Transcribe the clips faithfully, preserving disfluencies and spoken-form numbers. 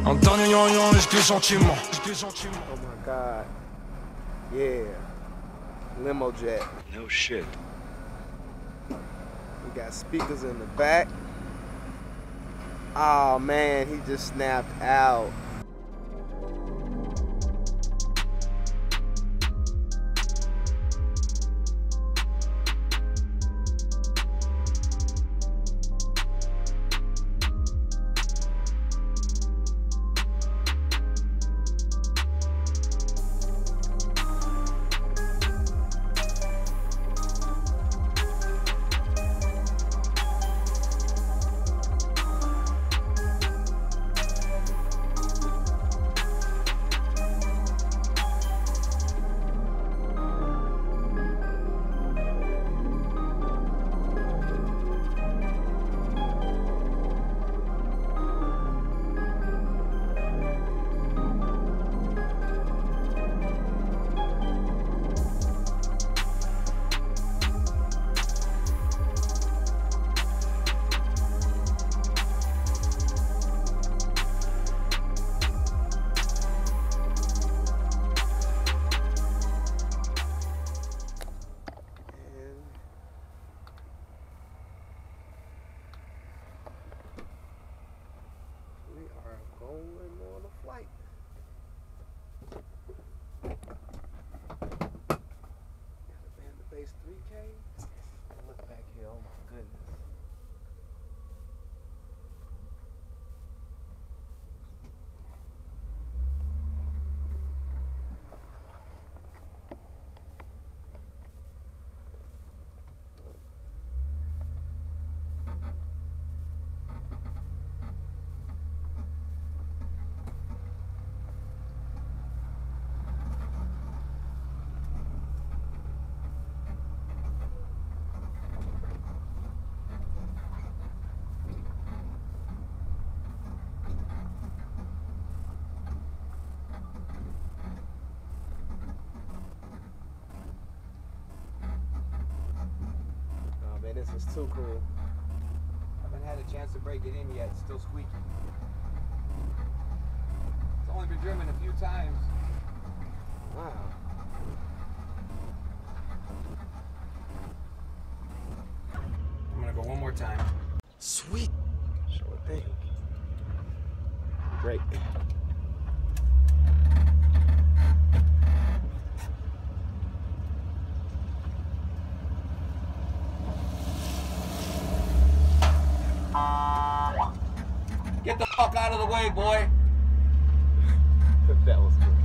Un dernier rien, je glisse gentiment. Oh my God. Yeah. Limo Jet. No shit. We got speakers in the back. Oh man, he just snapped out. Going on a flight. Got a band the bass three K. Look back here, oh my goodness. Man, this is too cool. I haven't had a chance to break it in yet. It's still squeaky. It's only been driven a few times. Wow. I'm gonna go one more time. Sweet. Sure thing. Great. Get the fuck out of the way, boy. That was cool.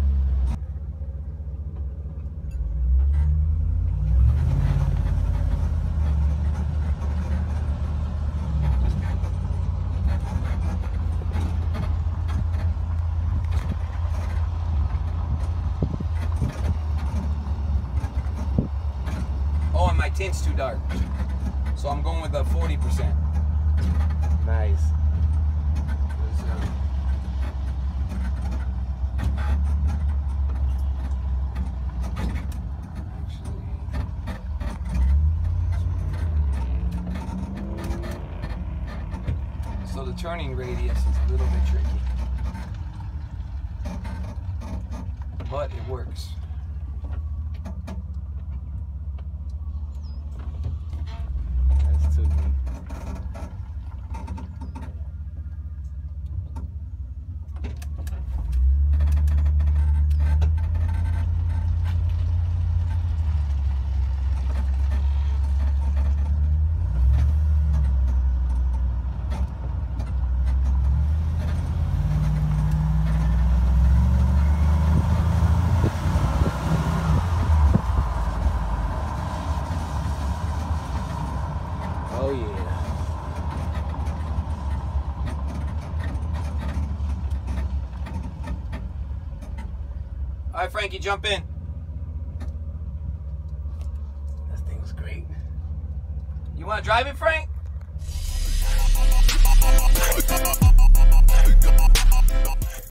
Oh, and my tint's too dark. So I'm going with a forty percent. Nice. So the turning radius is a little bit tricky, but it works. That's too neat. Oh yeah. All right, Frankie, jump in. This thing was great. You want to drive it, Frank?